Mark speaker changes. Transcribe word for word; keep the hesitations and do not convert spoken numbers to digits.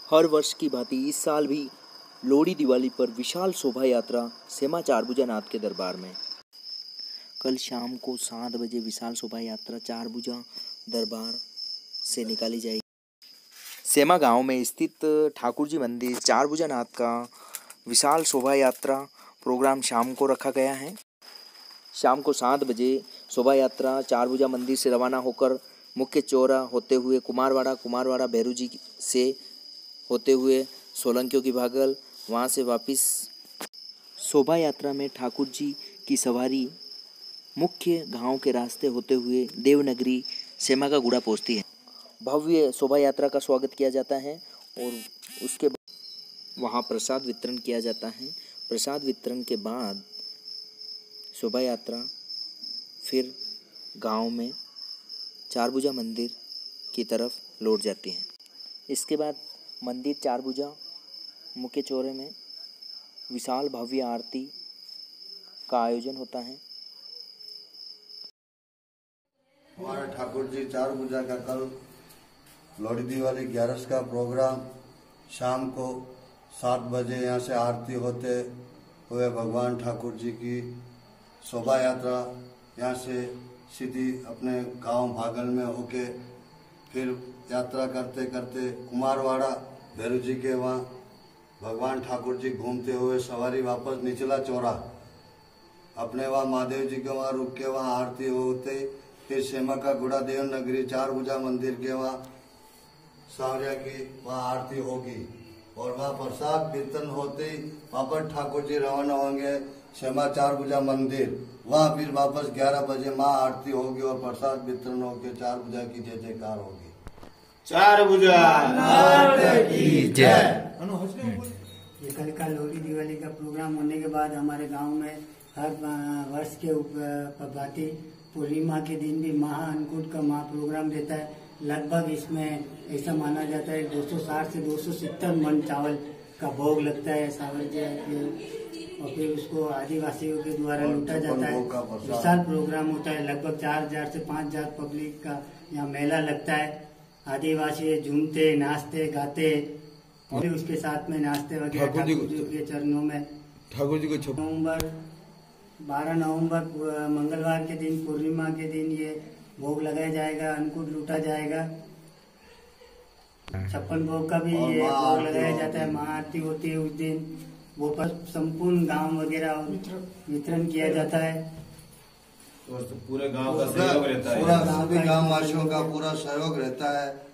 Speaker 1: हर वर्ष की भांति इस साल भी लोहड़ी दिवाली पर विशाल शोभा यात्रा सेमा चारभुजा नाथ के दरबार में। कल शाम को सात बजे विशाल शोभा यात्रा चारभुजा दरबार से निकाली जाएगी। सेमा गांव में स्थित ठाकुर जी मंदिर चारभुजा नाथ का विशाल शोभा यात्रा प्रोग्राम शाम को रखा गया है। शाम को सात बजे शोभा यात्रा चारभुजा मंदिर से रवाना होकर मुख्य चौरा होते हुए कुमारवाड़ा कुमारवाड़ा भैरू जी से होते हुए सोलंकियों की भागल, वहां से वापस शोभा यात्रा में ठाकुर जी की सवारी मुख्य गांव के रास्ते होते हुए देवनगरी सेमा का गुड़ा पहुंचती है। भव्य शोभा यात्रा का स्वागत किया जाता है और उसके बाद वहां प्रसाद वितरण किया जाता है। प्रसाद वितरण के बाद शोभा यात्रा फिर गांव में चारभुजा मंदिर की तरफ लौट जाती है। इसके बाद मंदिर चारभुजा मुख्य चौरे में विशाल भव्य आरती का आयोजन होता है।
Speaker 2: हमारे ठाकुर जी चारभुजा का कल लोहड़ी दिवाली ग्यारस का प्रोग्राम शाम को सात बजे यहाँ से आरती होते हुए भगवान ठाकुर जी की शोभा यात्रा यहाँ से सीधी अपने गांव भागल में होके फिर यात्रा करते करते कुमारवाड़ा भैरू जी के वहाँ भगवान ठाकुर जी घूमते हुए सवारी वापस निचला चौरा अपने वहाँ महादेव जी के वहाँ रुक के वहाँ आरती होते फिर सेमा का गुड़ा देवनगरी चारभुजा मंदिर के वहाँ सांवरिया की वहाँ आरती होगी और वहाँ प्रसाद कीर्तन होते ही वापस ठाकुर जी रवाना होंगे सेमा चारभुजा मंदिर। वहाँ फिर वापस ग्यारह बजे माँ आरती होगी और प्रसाद वितरण होकर चारभुजा की जय जयकार होगी।
Speaker 3: चारभुजा की जय।
Speaker 4: ये कल का लोहड़ी दिवाली का प्रोग्राम होने के बाद हमारे गांव में हर वर्ष के भांति पूर्णिमा के दिन भी महा अन्नकूट का महा प्रोग्राम रहता है। लगभग इसमें ऐसा माना जाता है दो सौ साठ से दो सौ सत्तर मन चावल का भोग लगता है सावर और फिर उसको आदिवासियों के द्वारा लूटा जाता है। विशाल प्रोग्राम होता है। लगभग चार हजार से पाँच हजार पब्लिक का यहाँ मेला लगता है। आदिवासी झूमते नाचते गाते और उसके साथ में नाचते वगैरह ठाकुर जी के चरणों में।
Speaker 3: ठाकुर जी को
Speaker 4: नवम्बर बारह नवंबर मंगलवार के दिन पूर्णिमा के दिन ये भोग लगाया जाएगा, अन्नकूट लूटा जाएगा। छप्पन भोग का भी ये भोग लगाया जाता है। महाआरती होती है उस दिन। वो पर संपूर्ण गांव वगैरह वितरण किया जाता है।
Speaker 3: तो पूरे गांव का सहयोग रहता है।
Speaker 2: पूरा सभी गांव वासियों का पूरा सहयोग रहता है।